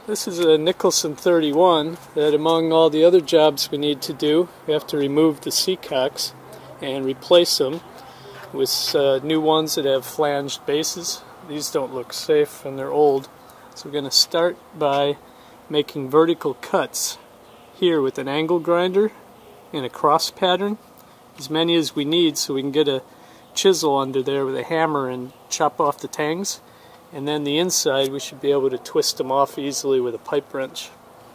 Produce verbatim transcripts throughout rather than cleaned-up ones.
This is a Nicholson thirty-one that, among all the other jobs we need to do, we have to remove the seacocks and replace them with uh, new ones that have flanged bases. These don't look safe and they're old. So we're going to start by making vertical cuts here with an angle grinder in a cross pattern, as many as we need, so we can get a chisel under there with a hammer and chop off the tangs. And then the inside, we should be able to twist them off easily with a pipe wrench.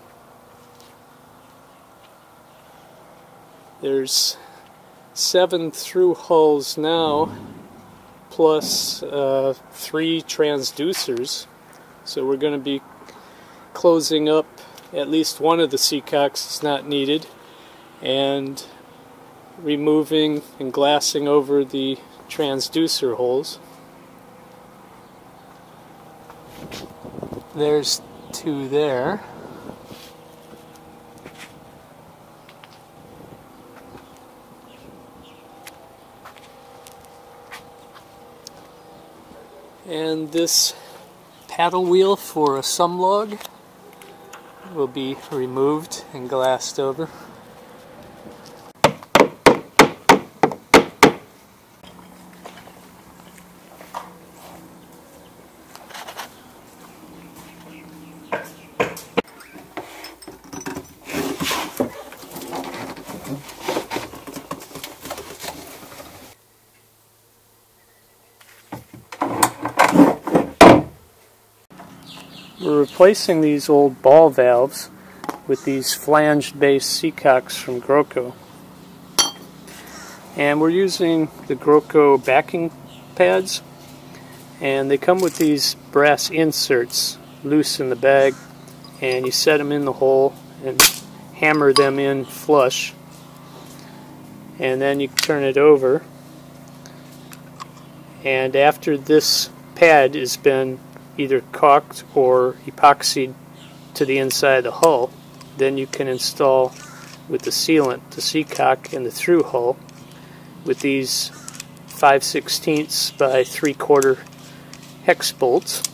There's seven through hulls now, plus uh, three transducers. So we're going to be closing up at least one of the seacocks that's not needed, and removing and glassing over the transducer holes. There's two there. And this paddle wheel for a sum log will be removed and glassed over. We're replacing these old ball valves with these flanged base seacocks from Groco. And we're using the Groco backing pads, and they come with these brass inserts loose in the bag, and you set them in the hole and hammer them in flush, and then you turn it over, and after this pad has been either caulked or epoxied to the inside of the hull, then you can install with the sealant the seacock and the through hull with these five sixteenths by three quarter hex bolts.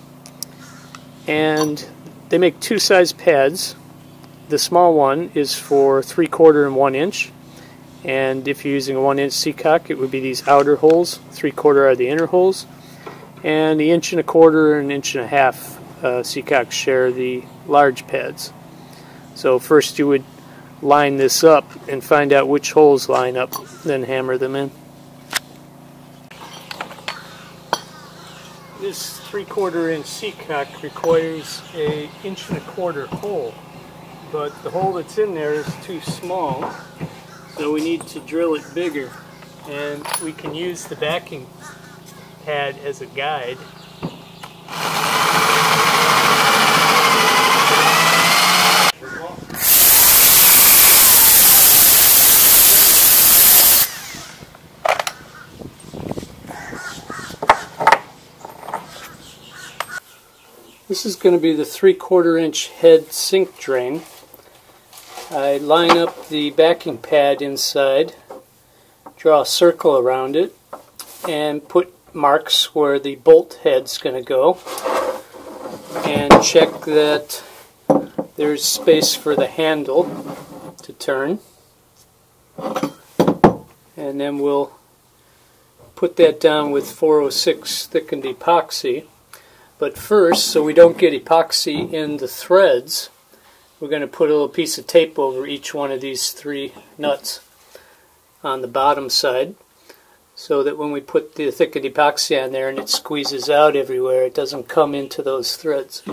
And they make two size pads. The small one is for three quarter and one inch, and if you're using a one inch seacock, it would be these outer holes. Three quarter are the inner holes. And the inch and a quarter and inch and a half uh, seacocks share the large pads. So first you would line this up and find out which holes line up, then hammer them in. This three quarter inch seacock requires a inch and a quarter hole, but the hole that's in there is too small, so we need to drill it bigger, and we can use the backing pad as a guide. This is going to be the three quarter inch head sink drain. I line up the backing pad inside, draw a circle around it, and put marks where the bolt head's going to go, and check that there's space for the handle to turn, and then we'll put that down with four oh six thickened epoxy. But first, so we don't get epoxy in the threads, we're going to put a little piece of tape over each one of these three nuts on the bottom side, so that when we put the thickened epoxy on there and it squeezes out everywhere, it doesn't come into those threads.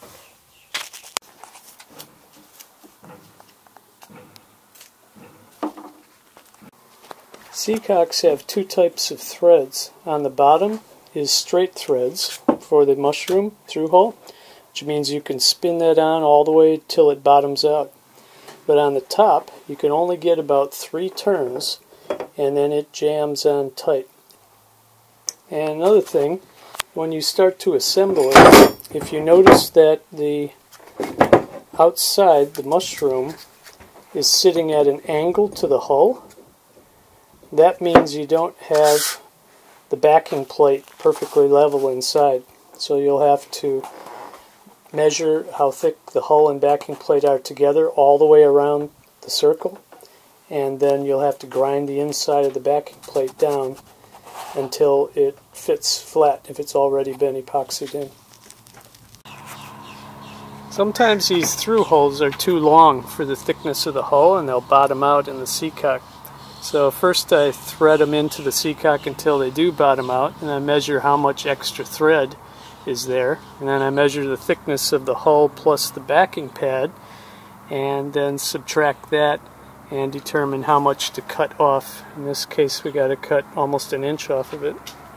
Seacocks have two types of threads. On the bottom is straight threads for the mushroom through hull, which means you can spin that on all the way till it bottoms out. But on the top, you can only get about three turns, and then it jams on tight. And another thing, when you start to assemble it, if you notice that the outside, the mushroom, is sitting at an angle to the hull, that means you don't have the backing plate perfectly level inside. So you'll have to measure how thick the hull and backing plate are together all the way around the circle, and then you'll have to grind the inside of the backing plate down until it fits flat if it's already been epoxied in. Sometimes these through holes are too long for the thickness of the hull and they'll bottom out in the seacock. So first I thread them into the seacock until they do bottom out, and I measure how much extra thread is there, and then I measure the thickness of the hull plus the backing pad, and then subtract that and determine how much to cut off. In this case we got to cut almost an inch off of it.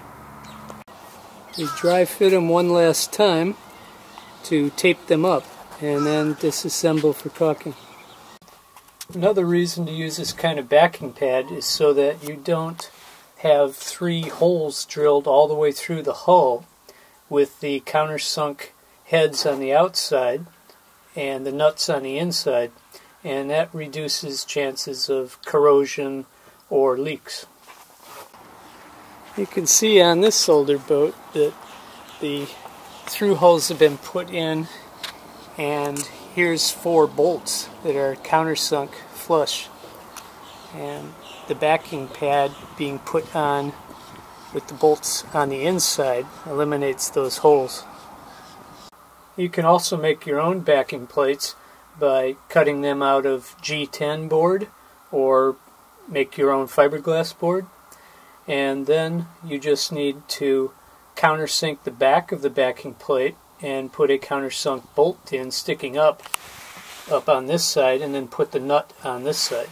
We dry fit them one last time to tape them up and then disassemble for caulking. Another reason to use this kind of backing pad is so that you don't have three holes drilled all the way through the hull with the countersunk heads on the outside and the nuts on the inside, and that reduces chances of corrosion or leaks. You can see on this solder boat that the through holes have been put in, and here's four bolts that are countersunk flush, and the backing pad being put on with the bolts on the inside eliminates those holes. You can also make your own backing plates by cutting them out of G ten board or make your own fiberglass board, and then you just need to countersink the back of the backing plate and put a countersunk bolt in sticking up up on this side, and then put the nut on this side.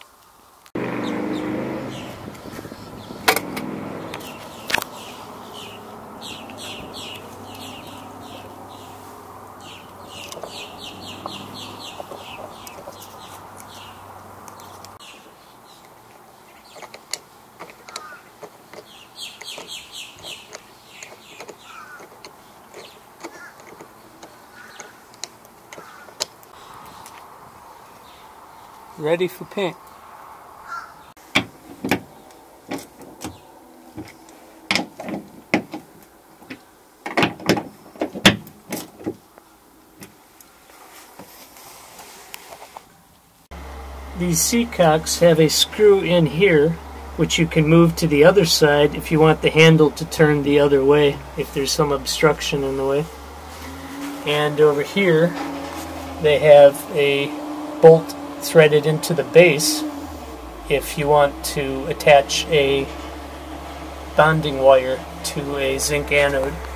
Ready for paint. These seacocks have a screw in here which you can move to the other side if you want the handle to turn the other way if there's some obstruction in the way. And over here they have a bolt threaded into the base if you want to attach a bonding wire to a zinc anode.